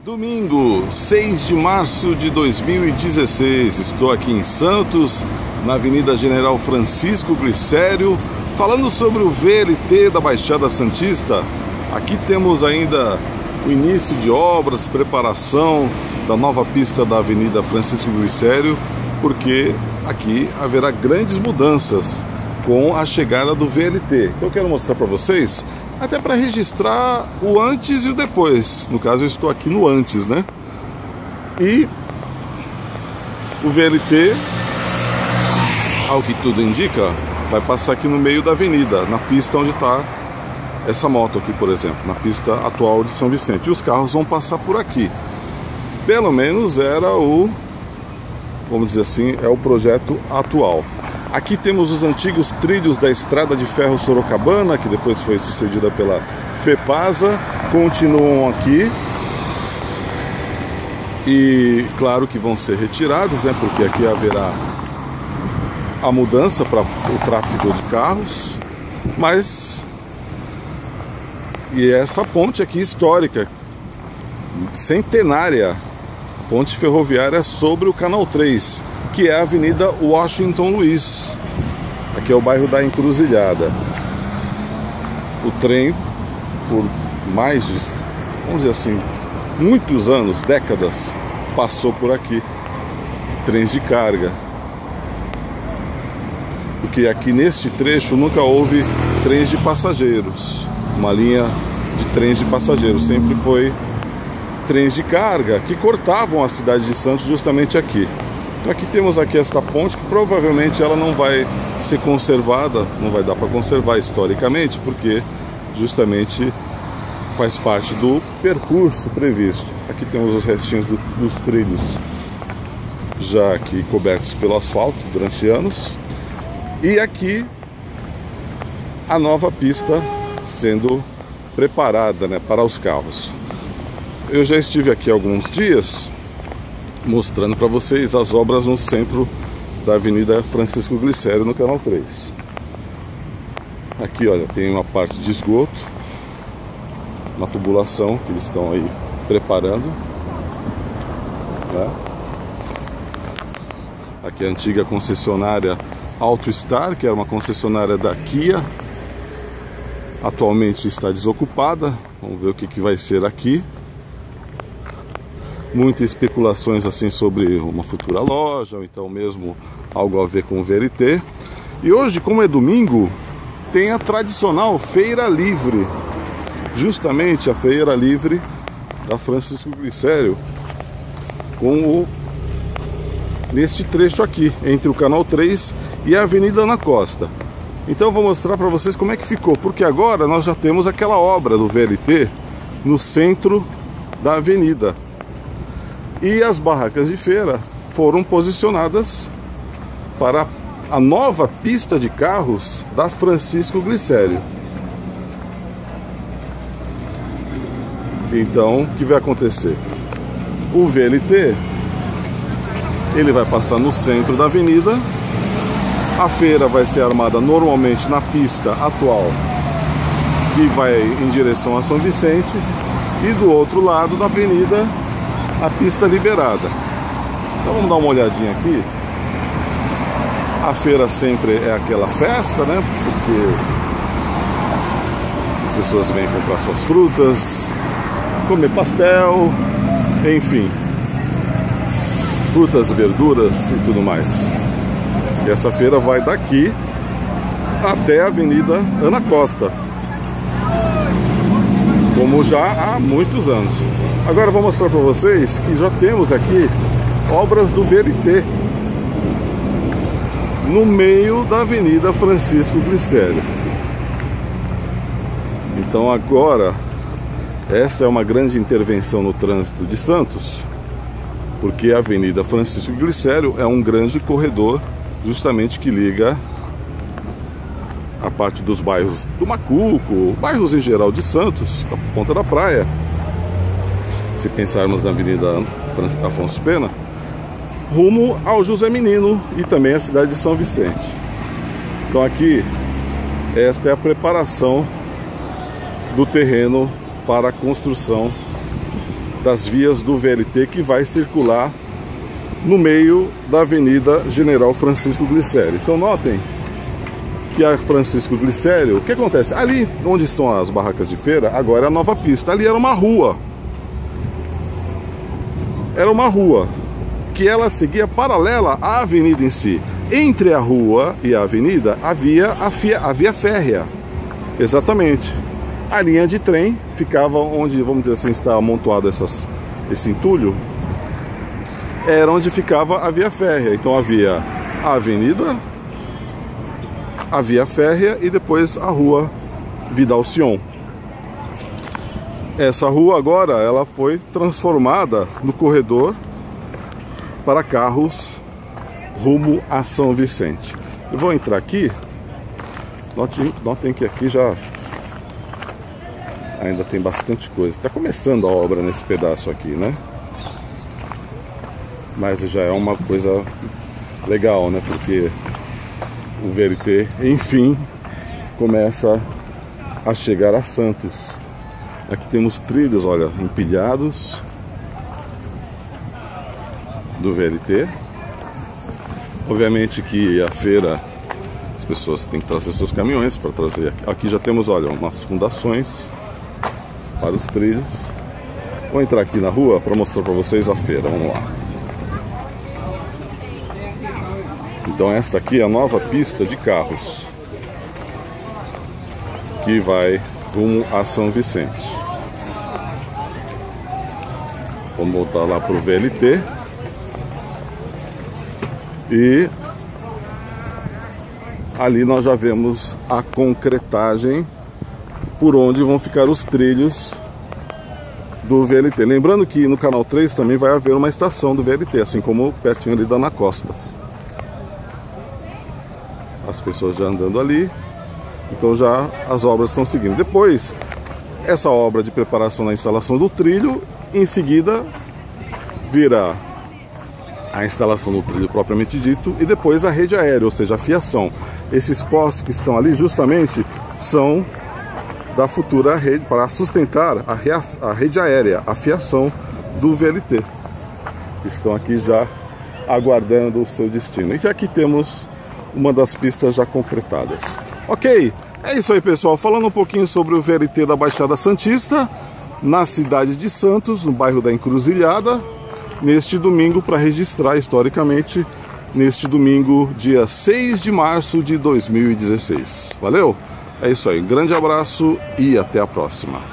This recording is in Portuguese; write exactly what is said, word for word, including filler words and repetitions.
Domingo, seis de março de dois mil e dezesseis, estou aqui em Santos, na Avenida General Francisco Glicério, falando sobre o V L T da Baixada Santista. Aqui temos ainda o início de obras, preparação da nova pista da Avenida Francisco Glicério, porque aqui haverá grandes mudanças com a chegada do V L T. Então eu quero mostrar para vocês, até para registrar o antes e o depois. No caso eu estou aqui no antes, né? E o V L T, ao que tudo indica, vai passar aqui no meio da avenida, na pista onde está essa moto aqui, por exemplo, na pista atual de São Vicente. E os carros vão passar por aqui. Pelo menos era o, vamos dizer assim, é o projeto atual. Aqui temos os antigos trilhos da Estrada de Ferro Sorocabana, que depois foi sucedida pela FEPASA, continuam aqui. E claro que vão ser retirados, né, porque aqui haverá a mudança para o tráfego de carros. Mas, e esta ponte aqui histórica, centenária, ponte ferroviária sobre o Canal três, que é a Avenida Washington Luiz. Aqui é o bairro da Encruzilhada. O trem, por mais de, vamos dizer assim, muitos anos, décadas, passou por aqui. Trens de carga. Porque aqui neste trecho nunca houve trens de passageiros. Uma linha de trens de passageiros. Sempre foi trens de carga que cortavam a cidade de Santos justamente aqui. Então aqui temos aqui esta ponte que provavelmente ela não vai ser conservada, não vai dar para conservar historicamente, porque justamente faz parte do percurso previsto. Aqui temos os restinhos do, dos trilhos já aqui cobertos pelo asfalto durante anos. E aqui a nova pista sendo preparada, né, para os carros. Eu já estive aqui há alguns dias mostrando para vocês as obras no centro da Avenida Francisco Glicério, no Canal três. Aqui, olha, tem uma parte de esgoto, uma tubulação que eles estão aí preparando, né? Aqui a antiga concessionária AutoStar, que era uma concessionária da Kia, atualmente está desocupada. Vamos ver o que, que vai ser aqui. Muitas especulações assim sobre uma futura loja, ou então mesmo algo a ver com o V L T. E hoje, como é domingo, tem a tradicional Feira Livre. Justamente a Feira Livre da Francisco Glicério, com o, neste trecho aqui, entre o Canal três e a Avenida Ana Costa. Então eu vou mostrar para vocês como é que ficou, porque agora nós já temos aquela obra do V L T no centro da avenida. E as barracas de feira foram posicionadas para a nova pista de carros da Francisco Glicério. Então, o que vai acontecer? O V L T, ele vai passar no centro da avenida. A feira vai ser armada normalmente na pista atual, que vai em direção a São Vicente, e do outro lado da avenida a pista liberada. Então vamos dar uma olhadinha aqui. A feira sempre é aquela festa, né? Porque as pessoas vêm comprar suas frutas, comer pastel, enfim, frutas, verduras e tudo mais. E essa feira vai daqui até a Avenida Ana Costa, como já há muitos anos. Agora eu vou mostrar para vocês que já temos aqui obras do V L T no meio da Avenida Francisco Glicério. Então agora, esta é uma grande intervenção no trânsito de Santos, porque a Avenida Francisco Glicério é um grande corredor justamente que liga a parte dos bairros do Macuco, bairros em geral de Santos, da Ponta da Praia. Se pensarmos na Avenida Afonso Pena, rumo ao José Menino e também a cidade de São Vicente. Então aqui, esta é a preparação do terreno para a construção das vias do V L T que vai circular no meio da Avenida General Francisco Glicério. Então notem que a Francisco Glicério, o que acontece? Ali onde estão as barracas de feira, agora é a nova pista. Ali era uma rua. Era uma rua que ela seguia paralela à avenida em si. Entre a rua e a avenida havia a, fia, a via férrea. Exatamente. A linha de trem ficava onde, vamos dizer assim, está amontoado essas, esse entulho. Era onde ficava a via férrea. Então havia a avenida, a via férrea e depois a rua Vidal Sion. Essa rua agora ela foi transformada no corredor para carros rumo a São Vicente. Eu vou entrar aqui. Notem, notem que aqui já ainda tem bastante coisa. Está começando a obra nesse pedaço aqui, né? Mas já é uma coisa legal, né? Porque o V L T, enfim, começa a chegar a Santos. Aqui temos trilhos, olha, empilhados do V L T. Obviamente que a feira, as pessoas têm que trazer seus caminhões para trazer. Aqui já temos, olha, umas fundações para os trilhos. Vou entrar aqui na rua para mostrar para vocês a feira. Vamos lá. Então esta aqui é a nova pista de carros que vai rumo a São Vicente. Vamos voltar lá para o V L T. E ali nós já vemos a concretagem por onde vão ficar os trilhos do V L T. Lembrando que no canal três também vai haver uma estação do V L T, assim como pertinho ali da Ana Costa. As pessoas já andando ali. Então já as obras estão seguindo. Depois, essa obra de preparação na instalação do trilho, em seguida vira a instalação do trilho propriamente dito e depois a rede aérea, ou seja, a fiação. Esses postos que estão ali justamente são da futura rede para sustentar a, rea a rede aérea, a fiação do V L T. Estão aqui já aguardando o seu destino. E aqui temos uma das pistas já concretadas. Ok, é isso aí, pessoal. Falando um pouquinho sobre o V L T da Baixada Santista, na cidade de Santos, no bairro da Encruzilhada, neste domingo, para registrar historicamente, neste domingo, dia seis de março de dois mil e dezesseis. Valeu? É isso aí, um grande abraço e até a próxima.